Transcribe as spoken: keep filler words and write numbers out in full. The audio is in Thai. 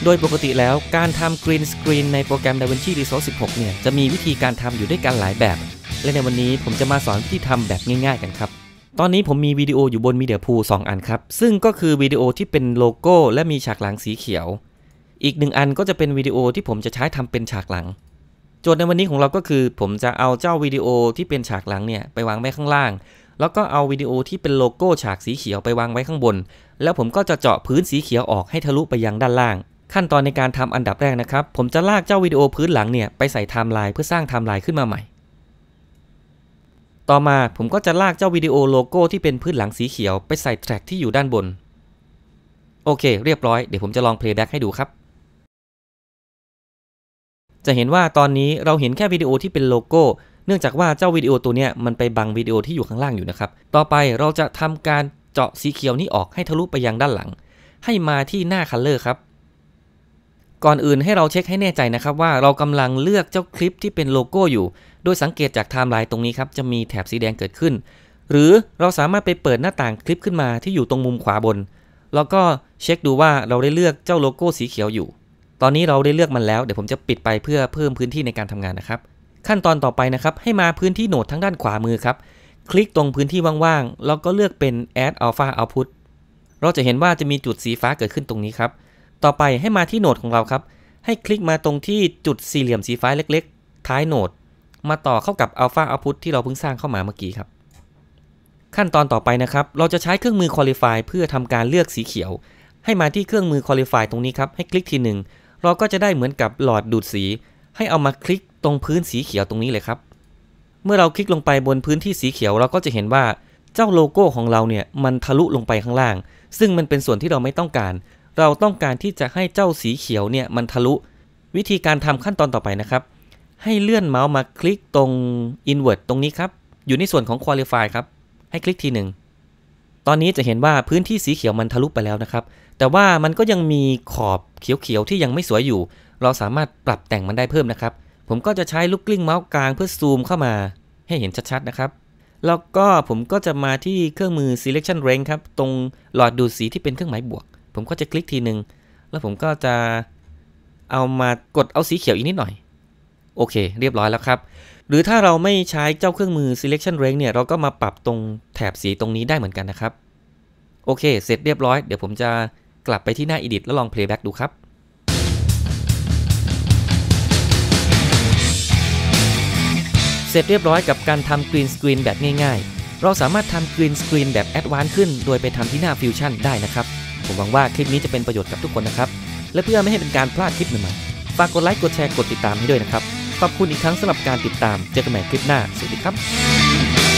โดยปกติแล้วการทำ Green Screen ในโปรแกรม DaVinci Resolve สิบหกเนี่ยจะมีวิธีการทำอยู่ด้วยกันหลายแบบและในวันนี้ผมจะมาสอนวิธีทำแบบง่ายๆกันครับตอนนี้ผมมีวิดีโออยู่บน Media Pool สองอันครับซึ่งก็คือวิดีโอที่เป็นโลโก้และมีฉากหลังสีเขียวอีกหนึ่งอันก็จะเป็นวิดีโอที่ผมจะใช้ทำเป็นฉากหลังโจทย์ในวันนี้ของเราก็คือผมจะเอาเจ้าวิดีโอที่เป็นฉากหลังเนี่ยไปวางไว้ข้างล่างแล้วก็เอาวิดีโอที่เป็นโลโก้ฉากสีเขียวไปวางไว้ข้างบนแล้วผมก็จะเจาะพื้นสีเขียวออกให้ทะลุไปยังด้านล่างขั้นตอนในการทำอันดับแรกนะครับผมจะลากเจ้าวิดีโอพื้นหลังเนี่ยไปใส่ไทม์ไลน์เพื่อสร้างไทม์ไลน์ขึ้นมาใหม่ต่อมาผมก็จะลากเจ้าวิดีโอโลโก้ที่เป็นพื้นหลังสีเขียวไปใส่แทร็กที่อยู่ด้านบนโอเคเรียบร้อยเดี๋ยวผมจะลองเพลย์แบ็กให้ดูครับจะเห็นว่าตอนนี้เราเห็นแค่วิดีโอที่เป็นโลโก้เนื่องจากว่าเจ้าวิดีโอตัวนี้มันไปบังวิดีโอที่อยู่ข้างล่างอยู่นะครับต่อไปเราจะทำการเจาะสีเขียวนี้ออกให้ทะลุไปยังด้านหลังให้มาที่หน้า Color ครับก่อนอื่นให้เราเช็คให้แน่ใจนะครับว่าเรากำลังเลือกเจ้าคลิปที่เป็นโลโก้อยู่โดยสังเกตจากไทม์ไลน์ตรงนี้ครับจะมีแถบสีแดงเกิดขึ้นหรือเราสามารถไปเปิดหน้าต่างคลิปขึ้นมาที่อยู่ตรงมุมขวาบนแล้วก็เช็คดูว่าเราได้เลือกเจ้าโลโก้สีเขียวอยู่ตอนนี้เราได้เลือกมันแล้วเดี๋ยวผมจะปิดไปเพื่อเพิ่มพื้นที่ในการทำงานนะครับขั้นตอนต่อไปนะครับให้มาพื้นที่โหนดทั้งด้านขวามือครับคลิกตรงพื้นที่ว่างๆแล้วก็เลือกเป็น add alpha output เราจะเห็นว่าจะมีจุดสีฟ้าเกิดขึ้นตรงนี้ครับต่อไปให้มาที่โหนดของเราครับให้คลิกมาตรงที่จุดสี่เหลี่ยมสีฟ้าเล็กๆท้ายโหนดมาต่อเข้ากับ alpha output ที่เราเพิ่งสร้างเข้ามาเมื่อกี้ครับขั้นตอนต่อไปนะครับเราจะใช้เครื่องมือ qualify เพื่อทำการเลือกสีเขียวให้มาที่เครื่องมือ qualify ตรงนี้ครับให้คลิกทีหนึ่งเราก็จะได้เหมือนกับหลอดดูดสีให้เอามาคลิกตรงพื้นสีเขียวตรงนี้เลยครับเมื่อเราคลิกลงไปบนพื้นที่สีเขียวเราก็จะเห็นว่าเจ้าโลโก้ของเราเนี่ยมันทะลุลงไปข้างล่างซึ่งมันเป็นส่วนที่เราไม่ต้องการเราต้องการที่จะให้เจ้าสีเขียวเนี่ยมันทะลุวิธีการทำขั้นตอนต่อไปนะครับให้เลื่อนเมาส์มาคลิกตรง invert ตรงนี้ครับอยู่ในส่วนของ qualify ครับให้คลิกทีหนึ่งตอนนี้จะเห็นว่าพื้นที่สีเขียวมันทะลุไปแล้วนะครับแต่ว่ามันก็ยังมีขอบเขียวๆที่ยังไม่สวยอยู่เราสามารถปรับแต่งมันได้เพิ่มนะครับผมก็จะใช้ลูกกลิ้งเมาส์กลางเพื่อซูมเข้ามาให้เห็นชัดๆนะครับแล้วก็ผมก็จะมาที่เครื่องมือ selection range ครับตรงหลอดดูดสีที่เป็นเครื่องหมายบวกผมก็จะคลิกทีหนึ่งแล้วผมก็จะเอามากดเอาสีเขียวอีกนิดหน่อยโอเคเรียบร้อยแล้วครับหรือถ้าเราไม่ใช้เจ้าเครื่องมือ selection range เนี่ยเราก็มาปรับตรงแถบสีตรงนี้ได้เหมือนกันนะครับโอเคเสร็จเรียบร้อยเดี๋ยวผมจะกลับไปที่หน้า edit แล้วลอง playback ดูครับเสร็จเรียบร้อยกับการทำ Green Screen แบบง่ายๆเราสามารถทำ Green Screen แบบ Advanced ขึ้นโดยไปทำที่หน้า Fusion ได้นะครับผมหวังว่าคลิปนี้จะเป็นประโยชน์กับทุกคนนะครับและเพื่อไม่ให้เป็นการพลาดคลิปใหม่ๆฝากกดไลค์กดแชร์กดติดตามให้ด้วยนะครับขอบคุณอีกครั้งสำหรับการติดตามเจอกันใหม่คลิปหน้าสวัสดีครับ